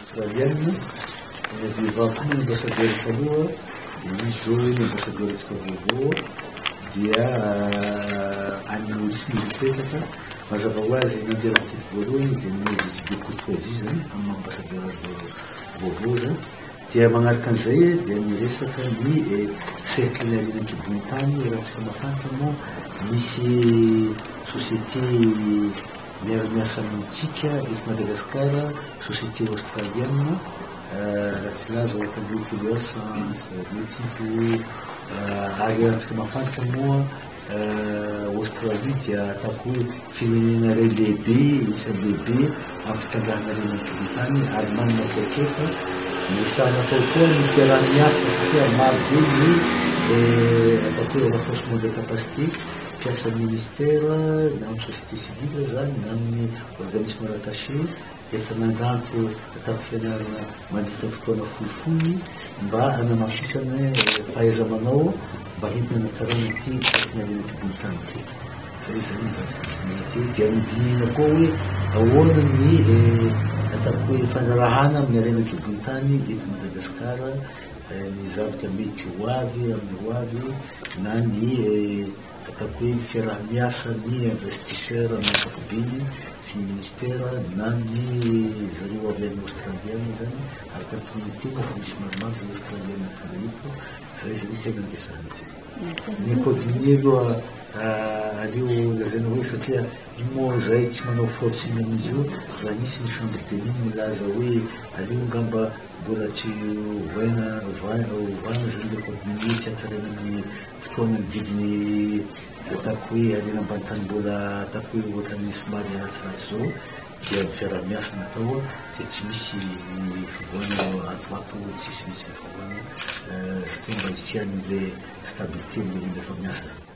australienne, vehivavy koa ambassadeur taloha, izy zao ny ambassadeur tsika vaovao dia any tsy mipetraka mazava ho azy nandeha raha voalohany dia ny visite courtoisie zany amin'ny ambassadeur vaovao zany. Dia magnaraka an'izay dia miresaka ny cercle arenan-kibonitany raha tsika mafantatra moa misy société miara-miasa amintsika eto Madagasikara, société australienne, raha tsy laza ohatra nucléaire sans type ary raha tsika mafantatra moa Australie dia ataoko hoe firenena iray lehibe, isan'ny lehibe amin'ny fitrandrahana arenan-kibonitany ary manana kekefa misahana atao koa ny fiaraha-miasa satria marobe ny ataoko hoe renforcement de capacité mpiasa ministère na amin'ny société civile zany na amin'ny organisme rattaché efa nandanto ataoko fianarana mandritra fotoana fohifohy mba hanamafisana fahaiza-manao mba hitina anatsarana ity tokony arenan-kibonitany ity. Zay zany zany dia midinina koa hoe ahoana ny ataoko hoe fanarahana amin'ny arenan-kibonitany eto Madagasikara ny zavatra mety ho avy amin'ny ho avy na ny ataoko hoe ny fiaraha-miasa ny investisseur amin'ny ankapobeny sy ny ministère na ny zareo avy any australienne zany araka ny communauté fa misy maromaro ny australienne tonga eto. Zay zany tena andesana ty ny coordonné aloha aleo lazaina hoe satria io moa zay tsy manao forcing amin'izy io raha nisy ny chambre de mine milaza hoe aleo ngamba mbola tsy ovana zany le coordonné tsy hatsaraina amin'ny fotoana ny vidiny ataoko hoe alena ambany tany mbola ataoko hoe ohatran'ny somary ratsiratsy zao dia ny fiaraha-miasa natao dia tsy misy ny fivoana atoato tsisy misy fivoana satria mba hisian'le stabilité amin'ny efa miasa.